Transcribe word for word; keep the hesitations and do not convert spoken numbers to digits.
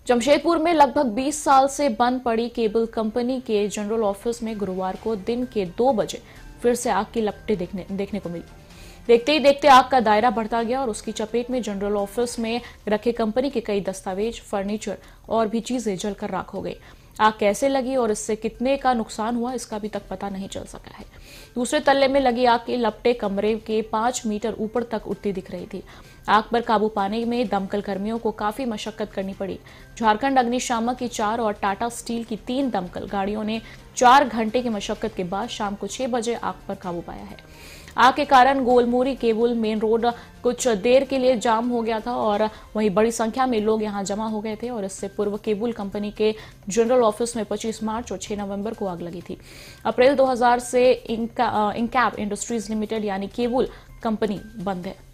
जमशेदपुर में लगभग बीस साल से बंद पड़ी केबल कंपनी के जनरल ऑफिस में गुरुवार को दिन के दो बजे फिर से आग की लपटें देखने देखने को मिली। देखते ही देखते आग का दायरा बढ़ता गया और उसकी चपेट में जनरल ऑफिस में रखे कंपनी के कई दस्तावेज, फर्नीचर और भी चीजें जलकर राख हो गई। आग कैसे लगी और इससे कितने का नुकसान हुआ, इसका अभी तक पता नहीं चल सका है। दूसरे तल्ले में लगी आग की लपटें कमरे के पांच मीटर ऊपर तक उठती दिख रही थी। आग पर काबू पाने में दमकल कर्मियों को काफी मशक्कत करनी पड़ी। झारखंड अग्निशामक की चार और टाटा स्टील की तीन दमकल गाड़ियों ने चार घंटे की मशक्कत के बाद शाम को छह बजे आग पर काबू पाया है। आग के कारण गोलमुरी केबल मेन रोड कुछ देर के लिए जाम हो गया था और वहीं बड़ी संख्या में लोग यहां जमा हो गए थे और इससे पूर्व केबल कंपनी के जनरल ऑफिस में पच्चीस मार्च और छह नवंबर को आग लगी थी। अप्रैल दो हज़ार से इंका, इंकैप इंडस्ट्रीज लिमिटेड यानी केबल कंपनी बंद है।